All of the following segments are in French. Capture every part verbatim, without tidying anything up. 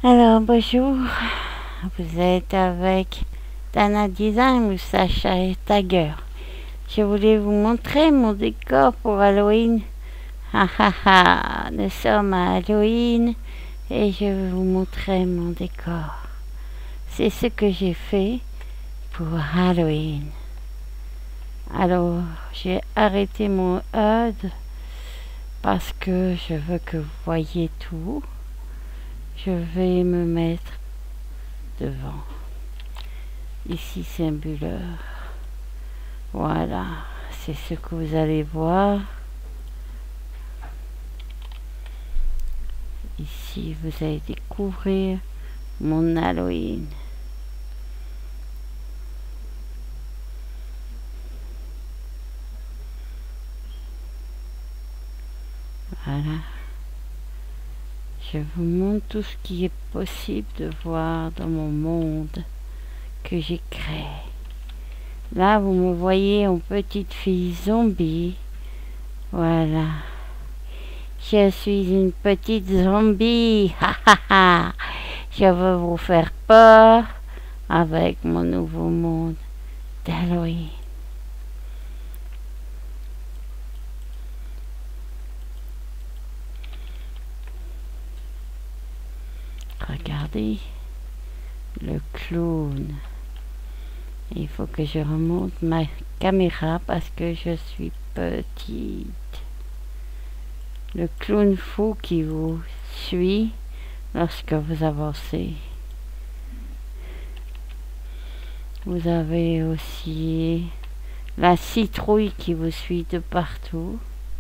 Alors, bonjour, vous êtes avec Dana Design ou Sacha Tiger. Je voulais vous montrer mon décor pour Halloween. Ah ah ah, nous sommes à Halloween et je vais vous montrer mon décor. C'est ce que j'ai fait pour Halloween. Alors, j'ai arrêté mon H U D parce que je veux que vous voyez tout. Je vais me mettre devant. Ici, c'est un bulleur. Voilà, c'est ce que vous allez voir. Ici, vous allez découvrir mon Halloween. Voilà. Je vous montre tout ce qui est possible de voir dans mon monde que j'ai créé. Là, vous me voyez en petite fille zombie. Voilà. Je suis une petite zombie. Ha ha ha. Je veux vous faire peur avec mon nouveau monde d'Halloween. Regardez le clown. Il faut que je remonte ma caméra parce que je suis petite. Le clown fou qui vous suit lorsque vous avancez. Vous avez aussi la citrouille qui vous suit de partout.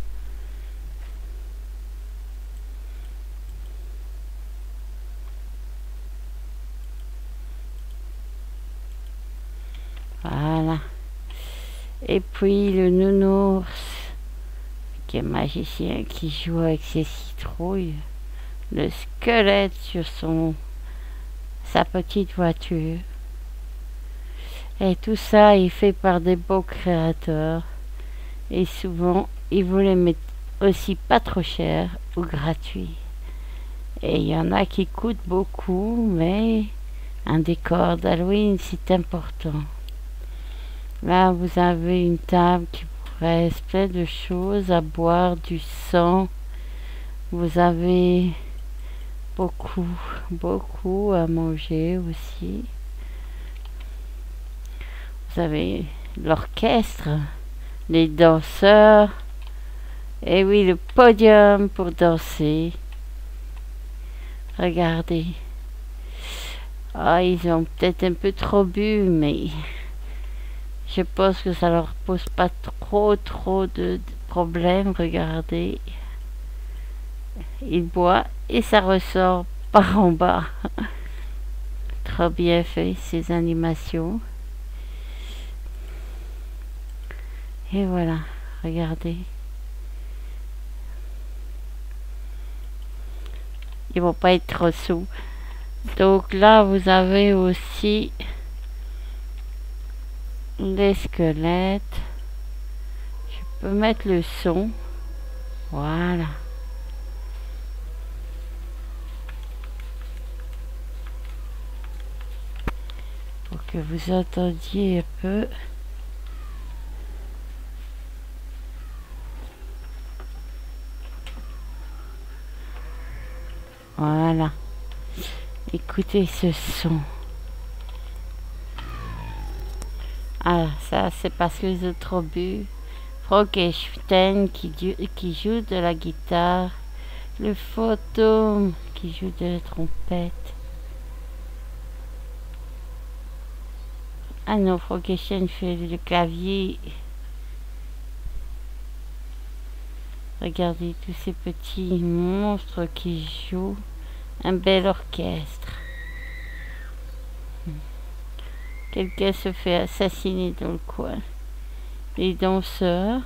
Voilà. Et puis le nounours qui est magicien qui joue avec ses citrouilles. Le squelette sur son sa petite voiture. Et tout ça est fait par des beaux créateurs. Et souvent, ils vous les mettent aussi pas trop cher ou gratuit. Et il y en a qui coûtent beaucoup, mais un décor d'Halloween, c'est important. Là, vous avez une table qui vous reste plein de choses à boire, du sang. Vous avez beaucoup, beaucoup à manger aussi. Vous avez l'orchestre, les danseurs, et oui, le podium pour danser. Regardez. Ah, ils ont peut-être un peu trop bu, mais je pense que ça leur pose pas trop, trop de, de problèmes. Regardez. Ils boivent et ça ressort par en bas. Trop bien fait, ces animations. Et voilà, regardez. Ils vont pas être trop sous. Donc là, vous avez aussi les squelettes. Je peux mettre le son. Voilà. Pour que vous entendiez un peu. Voilà. Écoutez ce son. Ah, ça c'est parce que j'ai trop bu. Frankenstein qui, qui joue de la guitare. Le fantôme qui joue de la trompette. Ah non, Frankenstein fait le clavier. Regardez tous ces petits monstres qui jouent. Un bel orchestre. Quelqu'un se fait assassiner dans le coin. Les danseurs.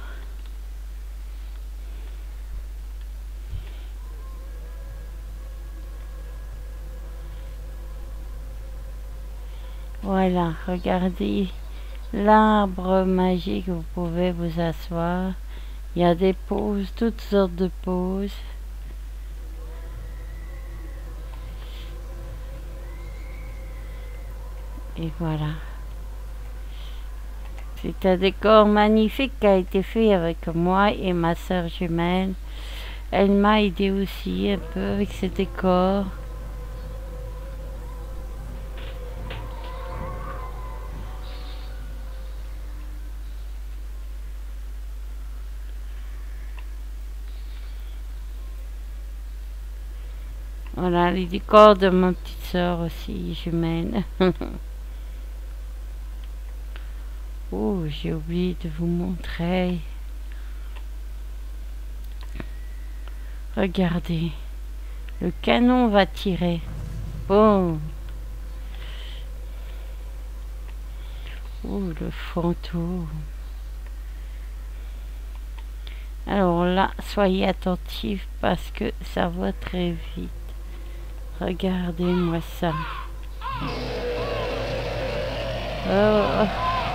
Voilà, regardez l'arbre magique, vous pouvez vous asseoir. Il y a des poses, toutes sortes de poses. Et voilà. C'est un décor magnifique qui a été fait avec moi et ma sœur jumelle. Elle m'a aidé aussi un peu avec ce décor. Voilà les décors de ma petite sœur aussi jumelle. Oh, j'ai oublié de vous montrer. Regardez, le canon va tirer. Bon. Oh, le fantôme. Alors là, soyez attentifs parce que ça va très vite. Regardez-moi ça. Oh.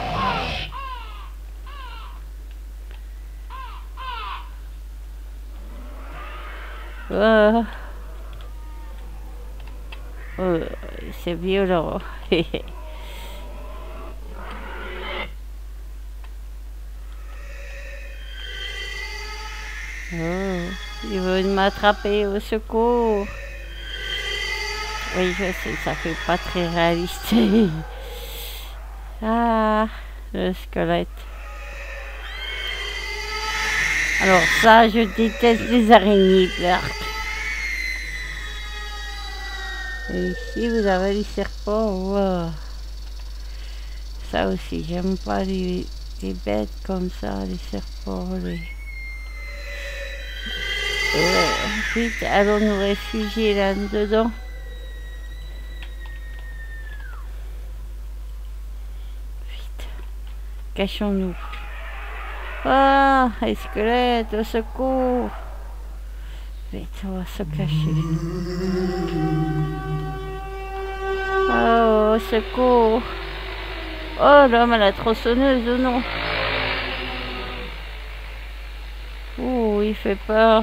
Oh. Oh, c'est violent. Oh, il veut m'attraper, au secours. Oui, je sais, ça fait pas très réaliste. Ah, le squelette. Alors ça, je déteste les araignées d'arc. Et ici, vous avez les serpents. Wow. Ça aussi, j'aime pas les, les bêtes comme ça, les serpents. Les... Oh, vite, allons nous réfugier là-dedans. Vite, cachons-nous. Ah, les squelettes, au secours. Vite, on va se cacher. Oh, au secours. Oh, l'homme à la tronçonneuse, oh non. Oh, il fait peur.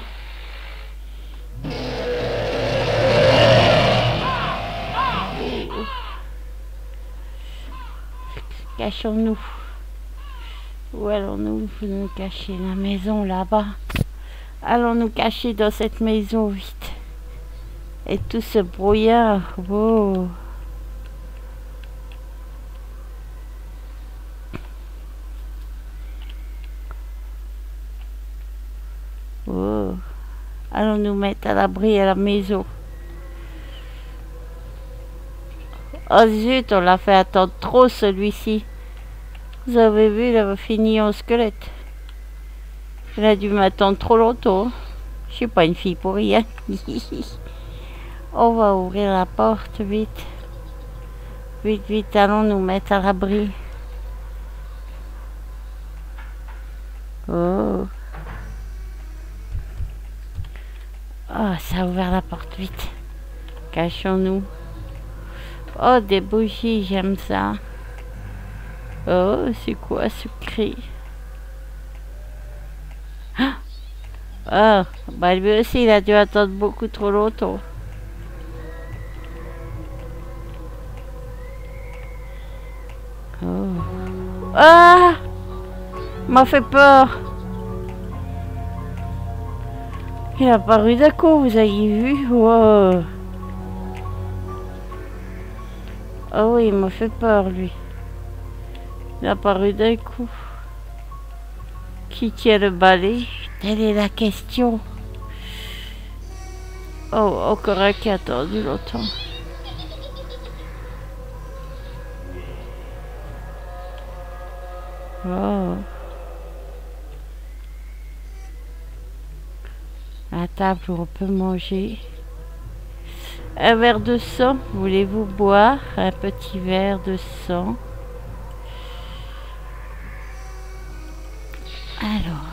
Cachons-nous. Où allons-nous nous cacher? La maison là-bas. Allons nous cacher dans cette maison vite. Et tout ce brouillard. Wow. Oh. Allons nous mettre à l'abri à la maison. Oh zut, on l'a fait attendre trop celui-ci. Vous avez vu, il avait fini en squelette. Il a dû m'attendre trop longtemps. Je suis pas une fille pour rien. On va ouvrir la porte vite. Vite, vite, allons nous mettre à l'abri. Oh. Oh, ça a ouvert la porte vite. Cachons-nous. Oh, des bougies, j'aime ça. Oh, c'est quoi ce cri? Oh, bah lui aussi, il a dû attendre beaucoup trop longtemps. Oh. Ah! M'a fait peur. Il a apparu d'un coup, vous avez vu? Wow. Oh oui, il m'a fait peur, lui. Il a apparu d'un coup. Qui tient le balai? Telle est la question. Oh, encore un qui a attendu longtemps. Oh. La table où on peut manger. Un verre de sang. Voulez-vous boire un petit verre de sang? Alors.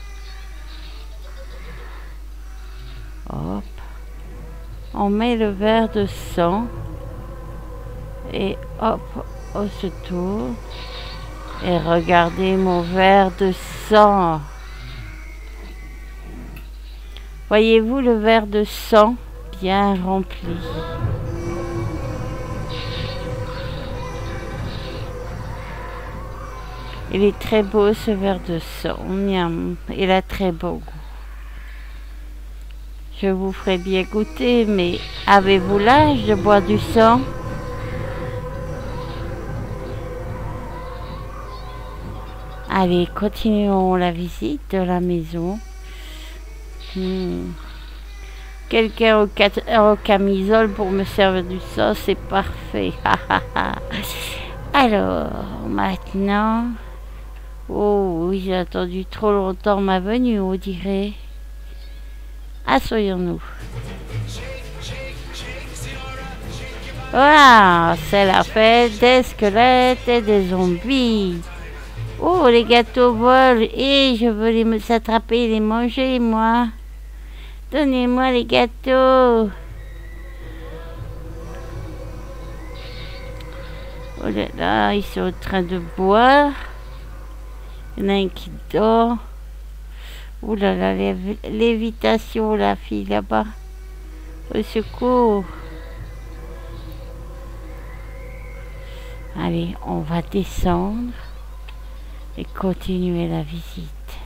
Hop. On met le verre de sang. Et hop, on se tourne. Et regardez mon verre de sang. Voyez-vous le verre de sang bien rempli? Il est très beau ce verre de sang. Miam. Il a très beau goût. Je vous ferai bien goûter, mais avez-vous l'âge de boire du sang? Allez, continuons la visite de la maison. Hmm. Quelqu'un au, au camisole pour me servir du sang, c'est parfait. Alors, maintenant... Oh oui, j'ai attendu trop longtemps ma venue, on dirait. Asseyons-nous. Voilà, c'est la fête des squelettes et des zombies. Oh, les gâteaux volent et je veux les s'attraper et les manger, moi. Donnez-moi les gâteaux. Oh là là, ils sont en train de boire. Il y en a un qui dort. Oh là là, lévitation, la fille là-bas. Au secours. Allez, on va descendre et continuer la visite.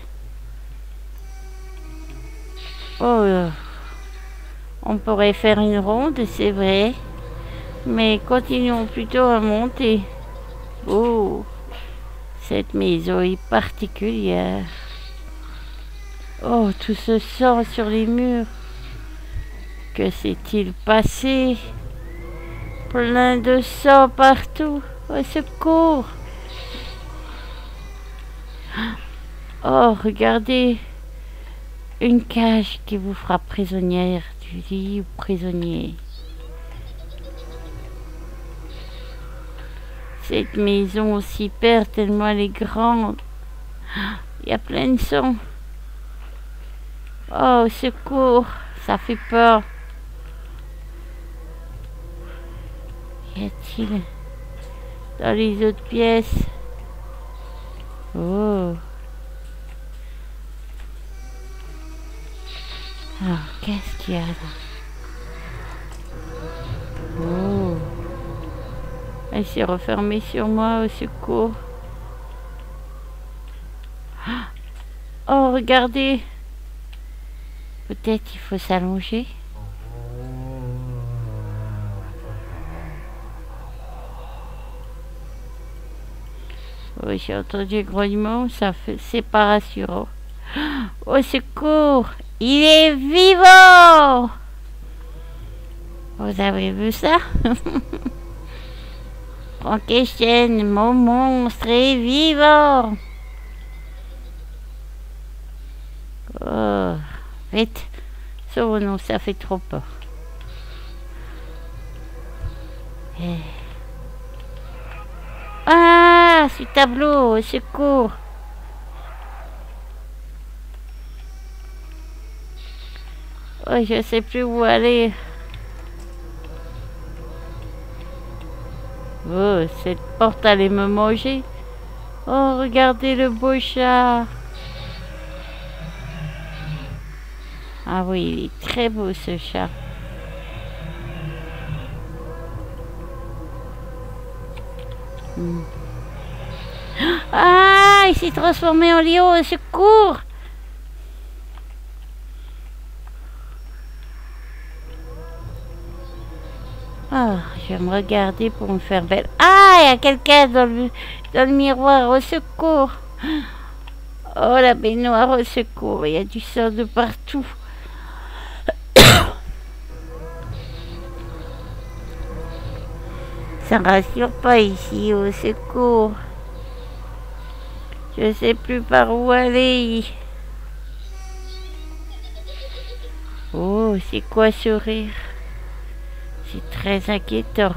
Oh, on pourrait faire une ronde, c'est vrai, mais continuons plutôt à monter. Oh, cette maison est particulière. Oh, tout ce sang sur les murs. Que s'est-il passé? Plein de sang partout. Au secours! Oh, regardez! Une cage qui vous fera prisonnière du lit ou prisonnier. Cette maison aussi perd tellement elle est grande. Il y a plein de sang. Oh, au secours! Ça fait peur. Y a-t-il dans les autres pièces? Oh. Alors, qu'est-ce qu'il y a là? Oh. Elle s'est refermée sur moi, au secours. Oh, regardez. Peut-être il faut s'allonger. Oui, j'ai entendu le grognement, ça fait, c'est pas rassurant. Au secours! Il est vivant! Vous avez vu ça? Frankenstein, mon monstre est vivant! Oh, vite! Sauvons-nous, ça fait trop peur. Et... Ah, ce tableau, au secours! Oh, je sais plus où aller. Oh, cette porte allait me manger. Oh, regardez le beau chat. Ah oui, il est très beau ce chat. Hmm. Ah, il s'est transformé en lion, au secours! Oh, je vais me regarder pour me faire belle. Ah, il y a quelqu'un dans le, dans le miroir, au secours! Oh, la baignoire, au secours, il y a du sang de partout. Ça ne rassure pas ici, au secours. Je sais plus par où aller. Oh, c'est quoi ce rire? C'est très inquiétant.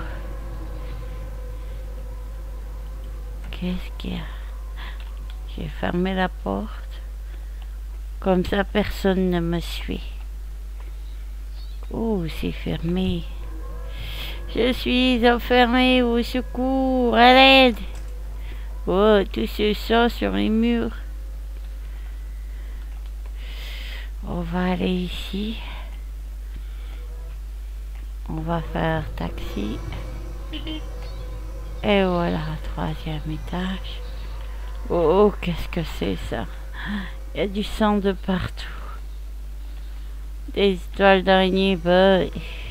Qu'est-ce qu'il y a? J'ai fermé la porte. Comme ça, personne ne me suit. Oh, c'est fermé. Je suis enfermée, au secours, à l'aide. Oh, tout ce sang sur les murs. On va aller ici. On va faire taxi. Et voilà, troisième étage. Oh, qu'est-ce que c'est ça? Il y a du sang de partout. Des toiles d'araignée, bah.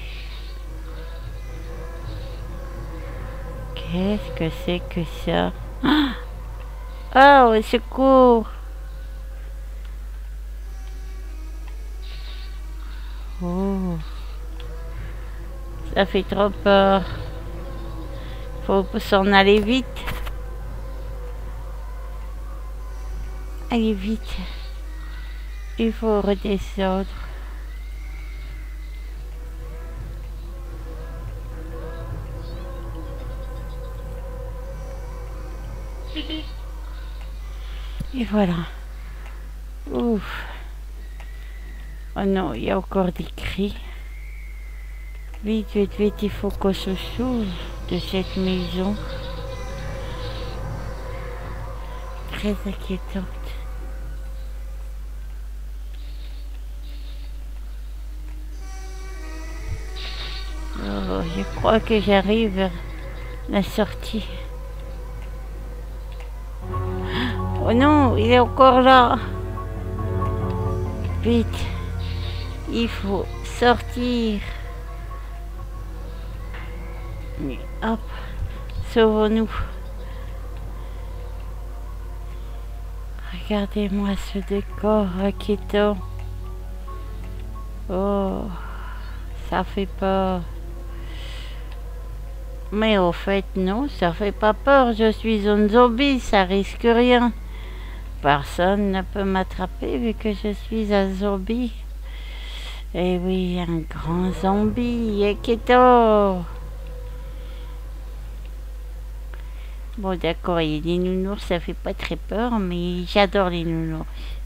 Qu'est-ce que c'est que ça? Oh, au secours! Oh, ça fait trop peur. Faut s'en aller vite. Allez vite. Il faut redescendre. Et voilà. Ouf. Oh non, il y a encore des cris. Vite, vite, vite, il faut qu'on se sauve de cette maison. Très inquiétante. Oh, je crois que j'arrive vers la sortie. Oh non, il est encore là. Vite, il faut sortir. Hop, sauvons-nous. Regardez-moi ce décor inquiétant. Oh, ça fait peur. Mais au fait, non, ça fait pas peur. Je suis un zombie, ça risque rien. Personne ne peut m'attraper vu que je suis un zombie. Eh oui, un grand zombie inquiétant. Bon, d'accord, il y a des nounours, ça fait pas très peur, mais j'adore les nounours.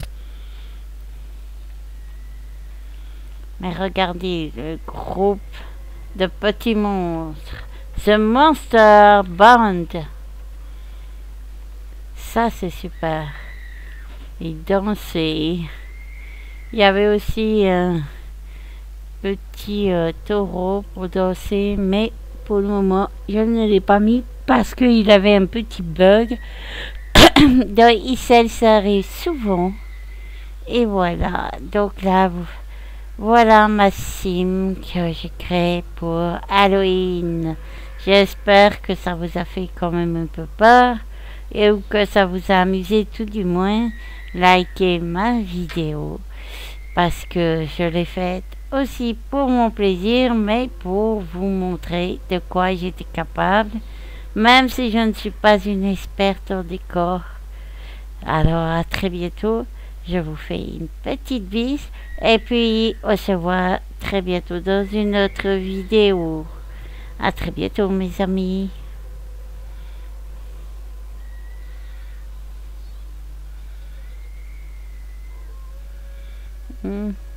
Mais regardez le groupe de petits monstres. The Monster Band. Ça, c'est super. Ils dansaient. Il y avait aussi un petit euh, taureau pour danser, mais pour le moment, je ne l'ai pas mis parce qu'il avait un petit bug. Donc, Issel, ça arrive souvent. Et voilà. Donc là, vous, voilà ma sim que j'ai créée pour Halloween. J'espère que ça vous a fait quand même un peu peur et que ça vous a amusé tout du moins. Likez ma vidéo parce que je l'ai faite aussi pour mon plaisir, mais pour vous montrer de quoi j'étais capable, même si je ne suis pas une experte en décor. Alors à très bientôt, je vous fais une petite bise et puis on se voit très bientôt dans une autre vidéo. À très bientôt mes amis. Mm.